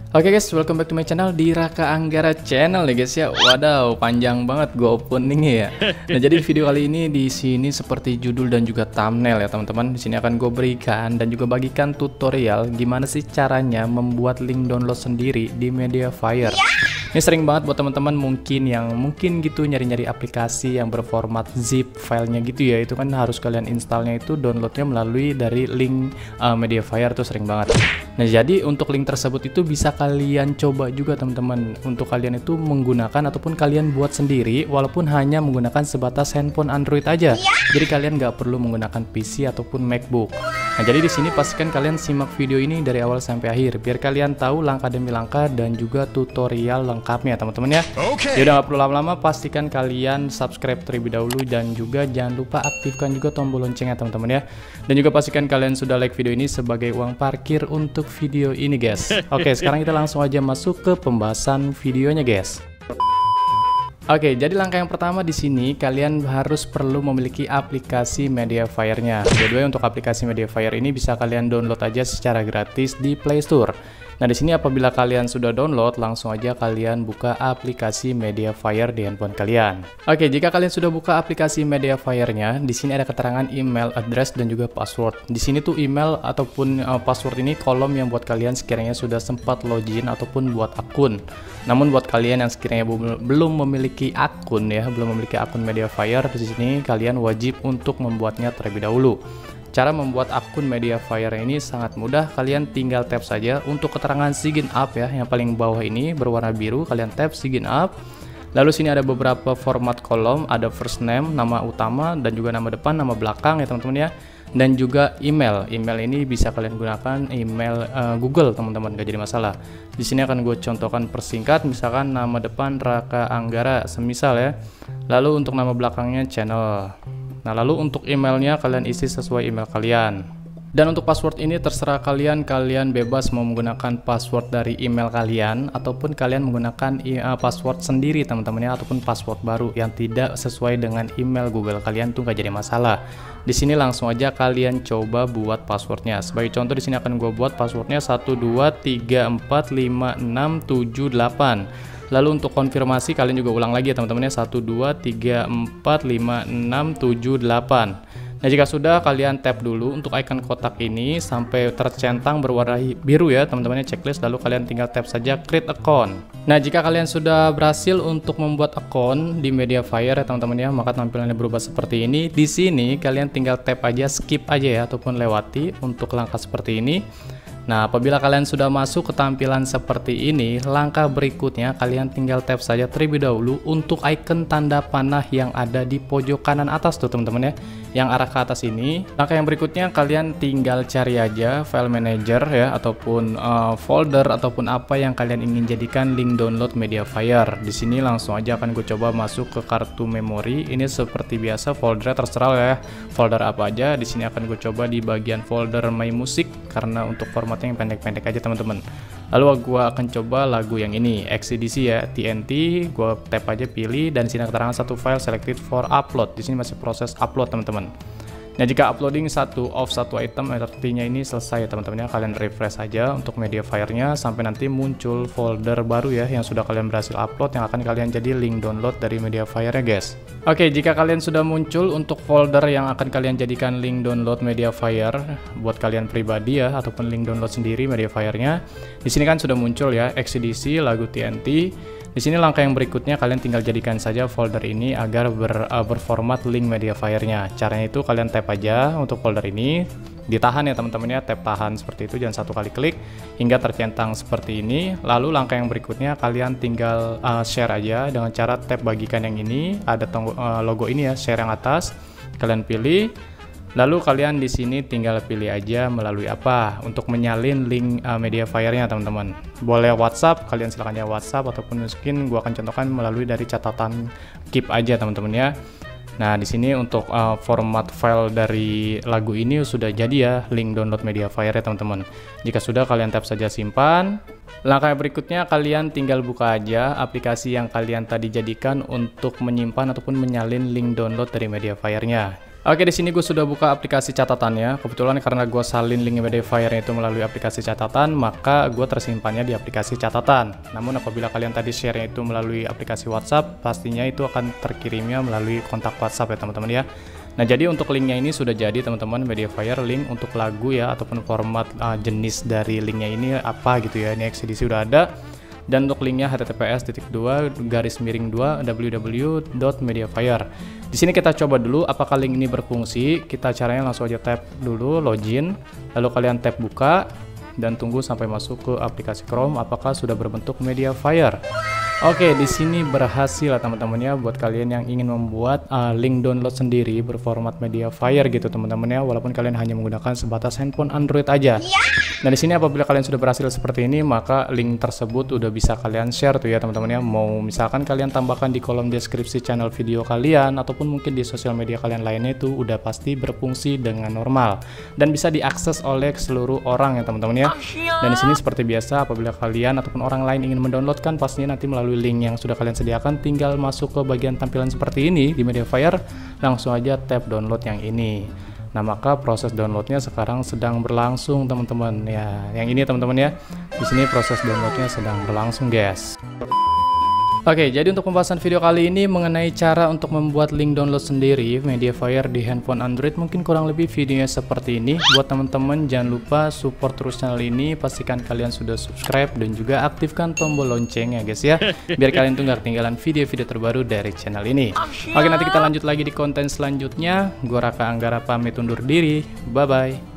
Oke guys, welcome back to my channel di Raka Anggara channel nih guys ya. Wadaw, panjang banget gue openingnya ya. Nah, jadi video kali ini di sini seperti judul dan juga thumbnail ya teman-teman. Di sini akan gue berikan dan juga bagikan tutorial gimana sih caranya membuat link download sendiri di Mediafire. Ini sering banget buat teman-teman mungkin gitu nyari-nyari aplikasi yang berformat zip filenya gitu ya. Itu kan harus kalian installnya itu downloadnya melalui dari link Mediafire tuh sering banget. Nah, jadi untuk link tersebut itu bisa kalian coba juga teman-teman untuk kalian itu menggunakan ataupun kalian buat sendiri walaupun hanya menggunakan sebatas handphone Android aja. Jadi kalian nggak perlu menggunakan PC ataupun MacBook. Nah, jadi di sini pastikan kalian simak video ini dari awal sampai akhir biar kalian tahu langkah demi langkah dan juga tutorial lengkapnya teman-teman ya. Jadi nggak perlu lama-lama, pastikan kalian subscribe terlebih dahulu dan juga jangan lupa aktifkan juga tombol loncengnya teman-teman ya. Dan juga pastikan kalian sudah like video ini sebagai uang parkir untuk video ini guys. Oke, sekarang kita langsung aja masuk ke pembahasan videonya guys. Oke, jadi langkah yang pertama di sini kalian harus perlu memiliki aplikasi Mediafire-nya. By the way, untuk aplikasi Mediafire ini bisa kalian download aja secara gratis di Play Store. Nah, di sini apabila kalian sudah download, langsung aja kalian buka aplikasi Mediafire di handphone kalian. Oke, jika kalian sudah buka aplikasi Mediafire-nya, di sini ada keterangan email address dan juga password. Di sini tuh email ataupun password ini kolom yang buat kalian sekiranya sudah sempat login ataupun buat akun. Namun buat kalian yang sekiranya belum memiliki akun ya, belum memiliki akun Mediafire, di sini kalian wajib untuk membuatnya terlebih dahulu. Cara membuat akun Mediafire ini sangat mudah, kalian tinggal tap saja untuk keterangan sign up ya, yang paling bawah ini berwarna biru, kalian tap sign up. Lalu sini ada beberapa format kolom, ada first name, nama utama, dan juga nama depan, nama belakang ya teman-teman ya. Dan juga email. Email ini bisa kalian gunakan email Google teman-teman, gak jadi masalah. Di sini akan gue contohkan persingkat, misalkan nama depan Raka Anggara, semisal ya. Lalu untuk nama belakangnya channel. Nah, lalu untuk emailnya kalian isi sesuai email kalian. Dan untuk password ini terserah kalian bebas mau menggunakan password dari email kalian ataupun kalian menggunakan password sendiri teman-teman ya, ataupun password baru yang tidak sesuai dengan email Google kalian tuh gak jadi masalah. Di sini langsung aja kalian coba buat passwordnya. Sebagai contoh di sini akan gue buat passwordnya 12345678. Lalu untuk konfirmasi kalian juga ulang lagi ya teman-teman ya, 12345678. Nah, jika sudah kalian tap dulu untuk icon kotak ini sampai tercentang berwarna biru ya teman-teman ya, checklist, lalu kalian tinggal tap saja create account. Nah, jika kalian sudah berhasil untuk membuat akun di Mediafire ya teman-teman ya, maka tampilannya berubah seperti ini. Di sini kalian tinggal tap aja skip aja ya ataupun lewati untuk langkah seperti ini. Nah, apabila kalian sudah masuk ke tampilan seperti ini, langkah berikutnya kalian tinggal tap saja terlebih dahulu untuk icon tanda panah yang ada di pojok kanan atas tuh teman-teman ya, yang arah ke atas ini. Langkah yang berikutnya kalian tinggal cari aja file manager ya, ataupun folder ataupun apa yang kalian ingin jadikan link download Mediafire. Di sini langsung aja akan gue coba masuk ke kartu memori. Ini seperti biasa foldernya terserah ya, folder apa aja. Di sini akan gue coba di bagian folder My Music karena untuk format yang pendek-pendek aja teman-teman. Lalu gua akan coba lagu yang ini, XCDC ya, TNT. Gua tap aja pilih dan sini keterangan satu file selected for upload. Di sini masih proses upload teman-teman. Nah, jika uploading satu item artinya ini selesai ya teman-teman ya, kalian refresh saja untuk Mediafire-nya sampai nanti muncul folder baru ya yang sudah kalian berhasil upload yang akan kalian jadi link download dari Mediafire ya guys. Oke, jika kalian sudah muncul untuk folder yang akan kalian jadikan link download Mediafire buat kalian pribadi ya ataupun link download sendiri Mediafire-nya, di sini kan sudah muncul ya XCDC lagu TNT. Di sini langkah yang berikutnya kalian tinggal jadikan saja folder ini agar berformat link Mediafire-nya. Caranya itu kalian tap aja untuk folder ini, ditahan ya teman-teman ya, tap tahan seperti itu, jangan satu kali klik hingga tercentang seperti ini. Lalu langkah yang berikutnya kalian tinggal share aja dengan cara tap bagikan yang ini, ada logo ini ya, share yang atas, kalian pilih. Lalu kalian di sini tinggal pilih aja melalui apa untuk menyalin link Mediafire-nya teman-teman. Boleh WhatsApp, kalian silahkan ya WhatsApp ataupun mungkin gua akan contohkan melalui dari catatan keep aja teman-teman ya. Nah, di sini untuk format file dari lagu ini sudah jadi ya link download Mediafire ya teman-teman. Jika sudah kalian tap saja simpan. Langkah berikutnya kalian tinggal buka aja aplikasi yang kalian tadi jadikan untuk menyimpan ataupun menyalin link download dari Mediafire-nya. Oke, di sini gue sudah buka aplikasi catatannya. Kebetulan karena gue salin link Mediafire itu melalui aplikasi catatan, maka gue tersimpannya di aplikasi catatan. Namun apabila kalian tadi share itu melalui aplikasi WhatsApp, pastinya itu akan terkirimnya melalui kontak WhatsApp ya teman-teman ya. Nah, jadi untuk linknya ini sudah jadi teman-teman, Mediafire link untuk lagu ya, ataupun format jenis dari linknya ini apa gitu ya. Ini XCDC udah ada. Dan untuk linknya https://2 www.mediafire. Di sini kita coba dulu apakah link ini berfungsi. Kita caranya langsung aja tap dulu login, lalu kalian tap buka dan tunggu sampai masuk ke aplikasi Chrome apakah sudah berbentuk Mediafire. Oke, di sini berhasil ya teman-teman ya, buat kalian yang ingin membuat link download sendiri berformat Mediafire gitu teman-teman ya, walaupun kalian hanya menggunakan sebatas handphone Android aja. Nah, di sini apabila kalian sudah berhasil seperti ini, maka link tersebut udah bisa kalian share tuh ya teman-teman ya. Mau misalkan kalian tambahkan di kolom deskripsi channel video kalian ataupun mungkin di sosial media kalian lainnya, itu udah pasti berfungsi dengan normal dan bisa diakses oleh seluruh orang ya teman-teman ya. Dan di sini seperti biasa, apabila kalian ataupun orang lain ingin mendownloadkan, pastinya nanti melalui link yang sudah kalian sediakan, tinggal masuk ke bagian tampilan seperti ini di Mediafire, langsung aja tap download yang ini. Nah, maka proses downloadnya sekarang sedang berlangsung teman-teman ya. Yang ini teman-teman ya, di sini proses downloadnya sedang berlangsung guys. Oke, jadi untuk pembahasan video kali ini mengenai cara untuk membuat link download sendiri Mediafire di handphone Android, mungkin kurang lebih videonya seperti ini. Buat teman-teman jangan lupa support terus channel ini, pastikan kalian sudah subscribe dan juga aktifkan tombol lonceng ya guys ya, biar kalian tuh gak ketinggalan video-video terbaru dari channel ini. Oke, nanti kita lanjut lagi di konten selanjutnya. Gua Raka Anggara pamit undur diri, bye bye.